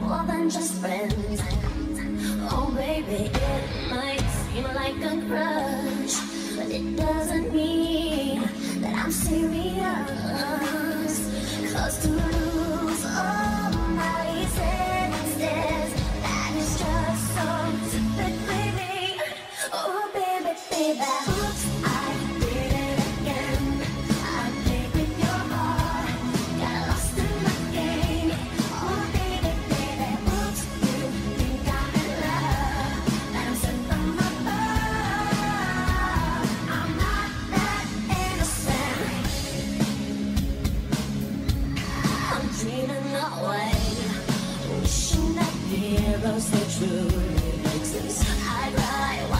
more than just friends. Oh baby, it might seem like a crush, but it doesn't mean that I'm serious. 'Cause to lose all my senses, that is just so typically me. Oh baby, baby, oops, I did it again. I played with your heart, got lost in the game. Oh baby, baby, oops, you think I'm in love, that I'm sent from above. I'm not that innocent. I'm dreaming away, wishing that heroes they truly exist. I cry